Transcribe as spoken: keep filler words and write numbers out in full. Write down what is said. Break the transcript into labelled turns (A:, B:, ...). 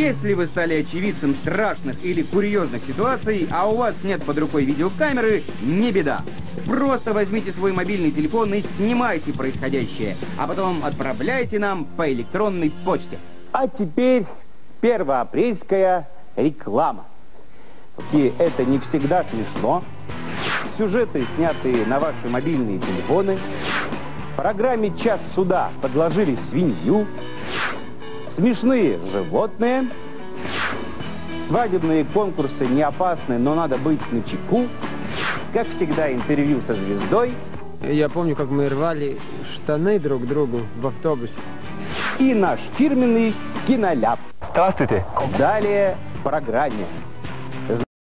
A: Если вы стали очевидцем страшных или курьезных ситуаций, а у вас нет под рукой видеокамеры, не беда. Просто возьмите свой мобильный телефон и снимайте происходящее, а потом отправляйте нам по электронной почте.
B: А теперь первоапрельская реклама. И это не всегда смешно. Сюжеты, снятые на ваши мобильные телефоны. В программе «Час суда» подложили свинью. Смешные животные. Свадебные конкурсы не опасны, но надо быть начеку. Как всегда, интервью со звездой.
C: Я помню, как мы рвали штаны друг другу в автобусе.
B: И наш фирменный киноляп.
D: Здравствуйте.
B: Далее в программе.